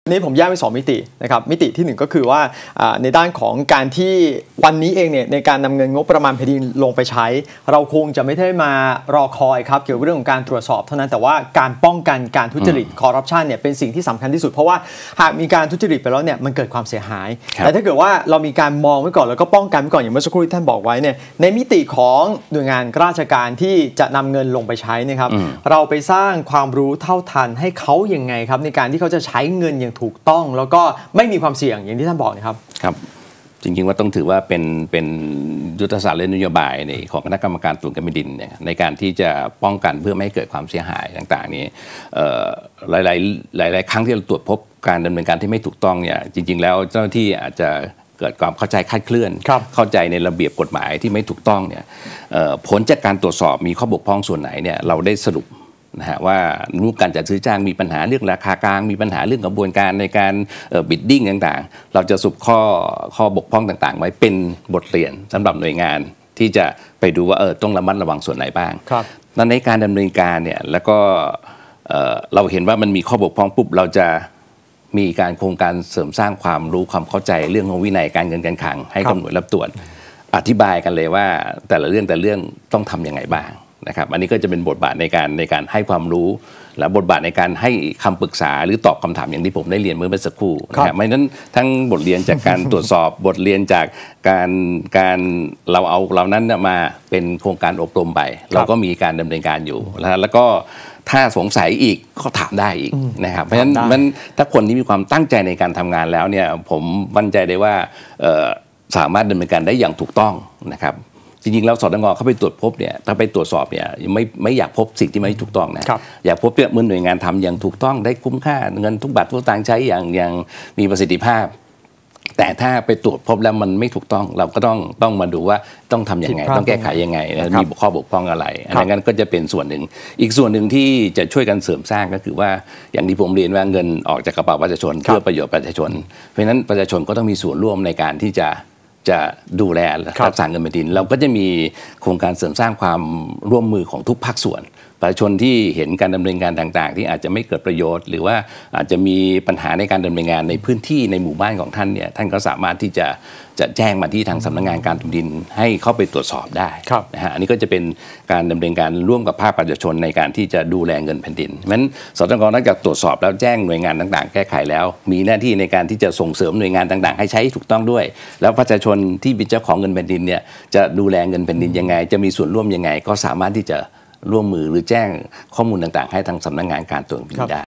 นี่ผมแยกเป็น2มิตินะครับมิติที่1ก็คือว่าในด้านของการที่วันนี้เองเนี่ยในการนำเงินงบประมาณแผ่นดินลงไปใช้เราคงจะไม่ได้มารอคอยครับเกี่ยวกับเรื่องของการตรวจสอบเท่านั้นแต่ว่าการป้องกันการทุจริตคอร์รัปชันเนี่ยเป็นสิ่งที่สำคัญที่สุดเพราะว่าหากมีการทุจริตไปแล้วเนี่ยมันเกิดความเสียหายแต่ถ้าเกิดว่าเรามีการมองไว้ก่อนแล้วก็ป้องกันไว้ก่อนอย่างเมื่อสักครู่ที่ท่านบอกไว้เนี่ยในมิติของหน่วยงานราชการที่จะนำเงินลงไปใช้นะครับเราไปสร้างความรู้เท่าทันให้เขายังไงครับในการที่เขาจะใช้เงินอย่างถูกต้องแล้วก็ไม่มีความเสี่ยงอย่างที่ท่านบอกนะครับครับจริงๆว่าต้องถือว่าเป็นยุทธศาสตร์และนโยบายในของคณะกรรมการตรวจการแผ่นดินเนี่ยในการที่จะป้องกันเพื่อไม่ให้เกิดความเสียหายต่างๆนี้หลายครั้งที่เราตรวจพบการดำเนินการที่ไม่ถูกต้องเนี่ยจริงๆแล้วเจ้าหน้าที่อาจจะเกิดความเข้าใจคลาดเคลื่อนเข้าใจในระเบียบกฎหมายที่ไม่ถูกต้องเนี่ยผลจากการตรวจสอบมีข้อบกพร่องส่วนไหนเนี่ยเราได้สรุปนะฮะว่ารูปการจัดซื้อจ้างมีปัญหาเรื่องราคากลางมีปัญหาเรื่องกระบวนการในการบิดดิ้งต่างๆเราจะสรุปข้อบกพร่องต่างๆไว้เป็นบทเรียนสำหรับหน่วยงานที่จะไปดูว่าต้องระมัดระวังส่วนไหนบ้างในการดำเนินการเนี่ยแล้วก็เราเห็นว่ามันมีข้อบกพร่องปุ๊บเราจะมีการโครงการเสริมสร้างความรู้ความเข้าใจเรื่องของวินัยการเงินการคลังให้กับหน่วยรับตรวจอธิบายกันเลยว่าแต่ละเรื่องต้องทำยังไงบ้างนะครับอันนี้ก็จะเป็นบทบาทในการให้ความรู้และบทบาทในการให้คำปรึกษาหรือตอบคำถามอย่างที่ผมได้เรียนเมื่อสักครู่นะครับไม่นั้นทั้งบทเรียนจากการตรวจสอบบทเรียนจากการเรานั้นมาเป็นโครงการอบรมไปเราก็มีการดำเนินการอยู่แล้วก็ถ้าสงสัยอีกก็ถามได้อีกนะครับเพราะฉะนั้นถ้าคนที่มีความตั้งใจในการทำงานแล้วเนี่ยผมมั่นใจได้ว่าสามารถดำเนินการได้อย่างถูกต้องนะครับจริงๆแล้วสตง.เข้าไปตรวจพบเนี่ยถ้าไปตรวจสอบเนี่ยไม่อยากพบสิ่งที่ไม่ถูกต้องนะอยากพบเมื่อหน่วยงานทำอย่างถูกต้องได้คุ้มค่าเงินทุกบาททุกสตางค์ใช้อย่างมีประสิทธิภาพแต่ถ้าไปตรวจพบแล้วมันไม่ถูกต้องเราก็ต้องมาดูว่าต้องทำยังไงต้องแก้ไขยังไงมีข้อบกพร่องอะไรอันนั้นก็จะเป็นส่วนหนึ่งอีกส่วนหนึ่งที่จะช่วยกันเสริมสร้างก็คือว่าอย่างที่ผมเรียนว่าเงินออกจากกระเป๋าประชาชนเพื่อประโยชน์ประชาชนเพราะฉะนั้นประชาชนก็ต้องมีส่วนร่วมในการที่จะดูแลรักษาเงินแผ่นดินเราก็จะมีโครงการเสริมสร้างความร่วมมือของทุกภาคส่วนประชาชนที่เห็นการดำเนินการต่างๆที่อาจจะไม่เกิดประโยชน์หรือว่าอาจจะมีปัญหาในการดำเนินงานในพื้นที่ในหมู่บ้านของท่านเนี่ยท่านก็สามารถที่จะแจ้งมาที่ทางสำนักงานการแผ่นดินให้เข้าไปตรวจสอบได้นะฮะอันนี้ก็จะเป็นการดำเนินการร่วมกับภาคประชาชนในการที่จะดูแลเงินแผ่นดินเพราะฉะนั้นสตง.นอกจากตรวจสอบแล้วแจ้งหน่วยงานต่างๆแก้ไขแล้วมีหน้าที่ในการที่จะส่งเสริมหน่วยงานต่างๆให้ใช้ถูกต้องด้วยแล้วประชาชนที่เป็นเจ้าของเงินแผ่นดินเนี่ยจะดูแลเงินแผ่นดินยังไงจะมีส่วนร่วมยังไงก็สามารถที่จะร่วมมือหรือแจ้งข้อมูลต่างๆให้ทางสำนักงานการตรวจแผ่นดินได้